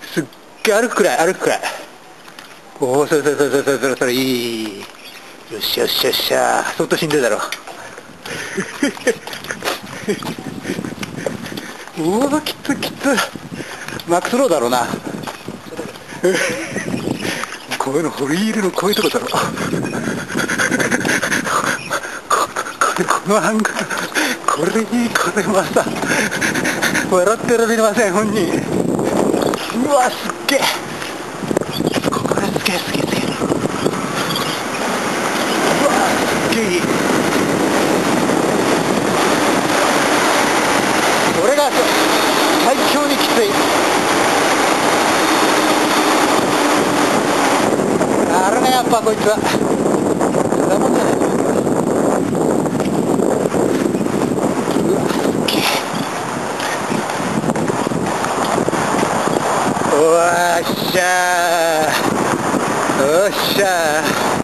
すっげえ歩くくらいおお、それいい。よっしゃよっしゃよっしゃ、相当しんどいだろうわ、きつマックスローだろうなこういうのホリールのこういうとこだろこのアングル、これまた笑ってられません本人。うわ、すっげえ、これすげえうわ、すっげえいい。これが最強にきつい。あるね、やっぱこいつはただもんじゃない。うわ、すっげえ。おっしゃー、おっしゃー。